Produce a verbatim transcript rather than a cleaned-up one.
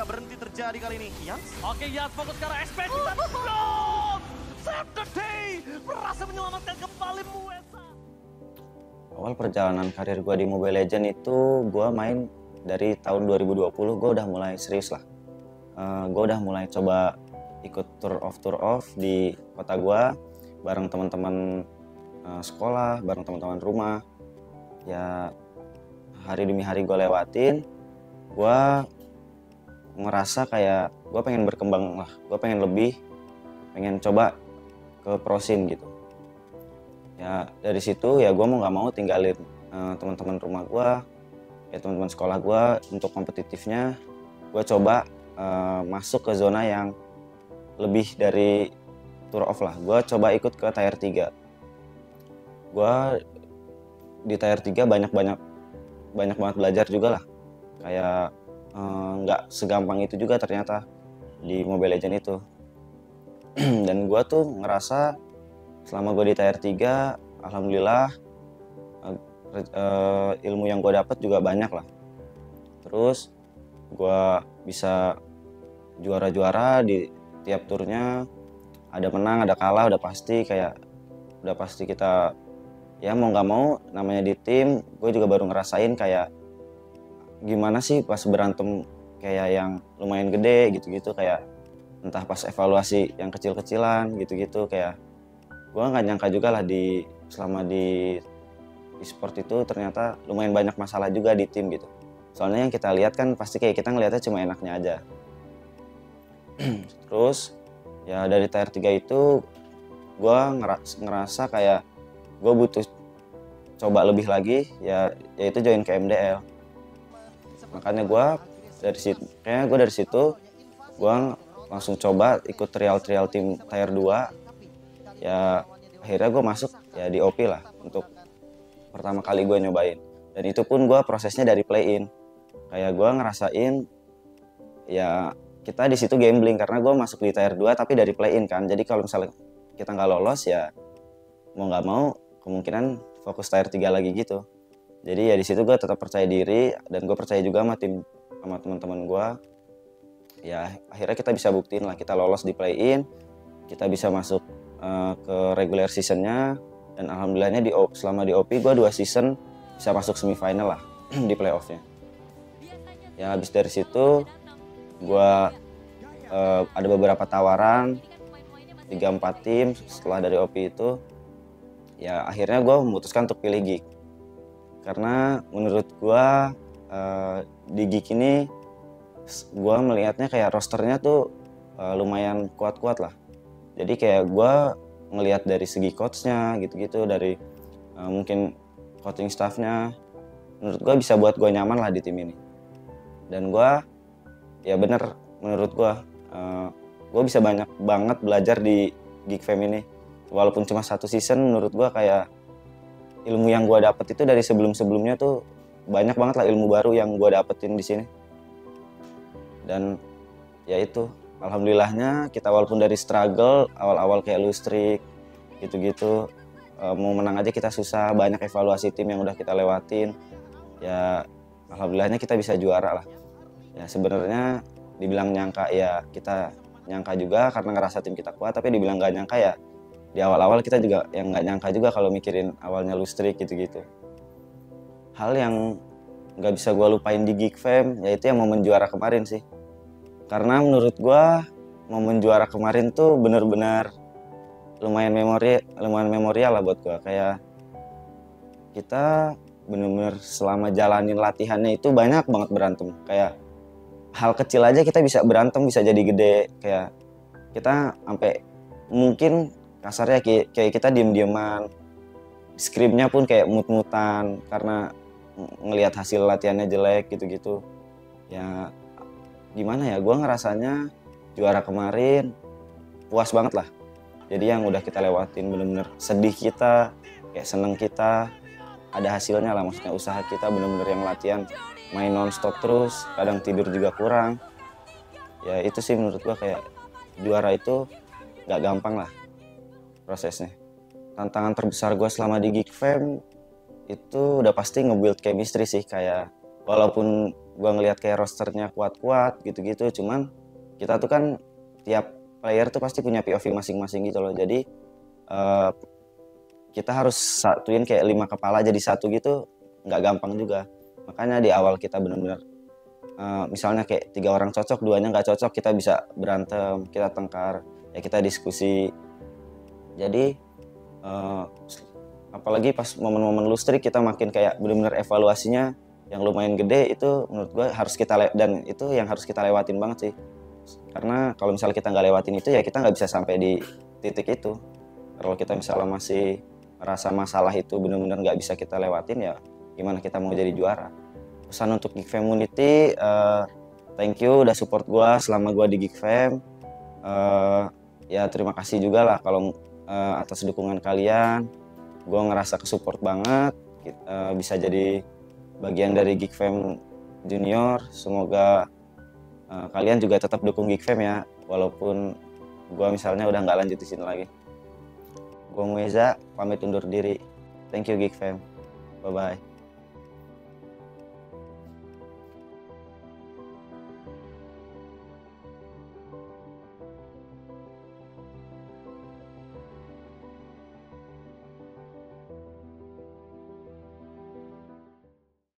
nggak berhenti terjadi kali ini. Yans? Oke, Yans fokus ke arah ekspansi dan blok! Save the day! Berhasil menyelamatkan kembali Muesa. Awal perjalanan karir gue di Mobile Legends itu gue main dari tahun dua ribu dua puluh, gue udah mulai serius lah. Uh, gue udah mulai coba ikut tour of tour off di kota gue bareng teman-teman uh, sekolah, bareng teman-teman rumah. Ya hari demi hari gue lewatin, gue ngerasa kayak gue pengen berkembang lah, gue pengen lebih, pengen coba ke pro scene gitu. Ya dari situ ya gue mau nggak mau tinggalin uh, teman-teman rumah gue, ya teman-teman sekolah gue untuk kompetitifnya. Gue coba uh, masuk ke zona yang lebih dari tour off lah. Gue coba ikut ke tier tiga. Gue di tier tiga banyak-banyak banyak banget belajar juga lah. Kayak nggak uh, segampang itu juga ternyata di Mobile Legends itu. Dan gue tuh ngerasa selama gue di tier tiga, alhamdulillah uh, uh, ilmu yang gue dapat juga banyak lah. Terus gue bisa juara-juara di tiap turnya, ada menang, ada kalah, udah pasti kayak udah pasti kita ya mau nggak mau namanya di tim. Gue juga baru ngerasain kayak gimana sih pas berantem kayak yang lumayan gede gitu-gitu, kayak entah pas evaluasi yang kecil-kecilan gitu-gitu. Kayak gue nggak nyangka juga lah di selama di e-sport itu ternyata lumayan banyak masalah juga di tim gitu. Soalnya yang kita lihat kan pasti kayak kita ngelihatnya cuma enaknya aja. Terus ya dari tier tiga itu gue ngerasa kayak gue butuh coba lebih lagi, ya yaitu join ke M D L. Makanya gue dari situ, kayaknya gue dari situ gue langsung coba ikut trial-trial tim tier dua. Ya akhirnya gue masuk ya di O P lah untuk pertama kali gue nyobain. Dan itu pun gue prosesnya dari play in. Kayak gue ngerasain ya kita di situ gambling karena gue masuk di tier dua tapi dari play in kan. Jadi kalau misalnya kita nggak lolos ya mau nggak mau kemungkinan fokus tier tiga lagi gitu. Jadi ya di situ gue tetap percaya diri dan gue percaya juga sama tim, sama teman-teman gue. Ya akhirnya kita bisa buktiin lah, kita lolos di play in, kita bisa masuk uh, ke regular seasonnya, dan alhamdulillahnya di selama di O P gue dua season bisa masuk semifinal lah di playoffnya. Ya habis dari situ gue uh, ada beberapa tawaran tiga empat tim setelah dari O P itu. Ya akhirnya gue memutuskan untuk pilih Geek karena menurut gue uh, di Geek ini gue melihatnya kayak rosternya tuh uh, lumayan kuat-kuat lah. Jadi kayak gue ngelihat dari segi coachnya gitu-gitu, dari uh, mungkin coaching staffnya, menurut gue bisa buat gue nyaman lah di tim ini. Dan gue ya bener menurut gue uh, gue bisa banyak banget belajar di Geek Fam ini. Walaupun cuma satu season, menurut gue kayak ilmu yang gue dapet itu dari sebelum-sebelumnya tuh banyak banget lah ilmu baru yang gue dapetin di sini. Dan ya itu, alhamdulillahnya kita walaupun dari struggle awal-awal kayak lose streak gitu-gitu, mau menang aja kita susah, banyak evaluasi tim yang udah kita lewatin. Ya alhamdulillahnya kita bisa juara lah. Ya sebenarnya dibilang nyangka ya kita nyangka juga karena ngerasa tim kita kuat, tapi dibilang gak nyangka ya di awal-awal kita juga yang nggak nyangka juga kalau mikirin awalnya lose streak gitu-gitu. Hal yang nggak bisa gue lupain di Geek Fam yaitu yang momen juara kemarin sih. Karena menurut gue momen juara kemarin tuh bener-bener lumayan memori, lumayan memorial lah buat gue. Kayak kita bener-bener selama jalanin latihannya itu banyak banget berantem. Kayak hal kecil aja kita bisa berantem bisa jadi gede. Kayak kita sampai mungkin kasarnya kayak, kayak kita diem-dieman, skripnya pun kayak mut-mutan karena ngelihat hasil latihannya jelek gitu-gitu. Ya gimana ya, gue ngerasanya juara kemarin puas banget lah. Jadi yang udah kita lewatin bener-bener sedih kita, kayak seneng kita, ada hasilnya lah, maksudnya usaha kita bener-bener yang latihan main non-stop terus, kadang tidur juga kurang. Ya itu sih menurut gue kayak juara itu gak gampang lah prosesnya. Tantangan terbesar gue selama di Geek Fam itu udah pasti nge-build chemistry sih. Kayak walaupun gue ngelihat kayak rosternya kuat-kuat gitu-gitu, cuman kita tuh kan tiap player tuh pasti punya P O V masing-masing gitu loh. Jadi uh, kita harus satuin kayak lima kepala jadi satu gitu, nggak gampang juga. Makanya di awal kita benar-benar uh, misalnya kayak tiga orang cocok, duanya nggak cocok, kita bisa berantem, kita tengkar, ya kita diskusi. Jadi uh, apalagi pas momen-momen lustrik kita makin kayak benar-benar evaluasinya yang lumayan gede, itu menurut gue harus kita le- dan itu yang harus kita lewatin banget sih. Karena kalau misalnya kita nggak lewatin itu ya kita nggak bisa sampai di titik itu. Kalau kita misalnya masih merasa masalah itu benar-benar nggak bisa kita lewatin, ya gimana kita mau jadi juara. Pesan untuk Geek Community, uh, thank you udah support gue selama gue di Geek Fam. Uh, ya terima kasih juga lah kalau uh, atas dukungan kalian. Gue ngerasa kesupport banget, uh, bisa jadi bagian dari Geek Fam Junior. Semoga uh, kalian juga tetap dukung Geek Fam ya, walaupun gue misalnya udah nggak lanjut di sini lagi. Gue Mueza, pamit undur diri. Thank you Geek Fam. Bye-bye.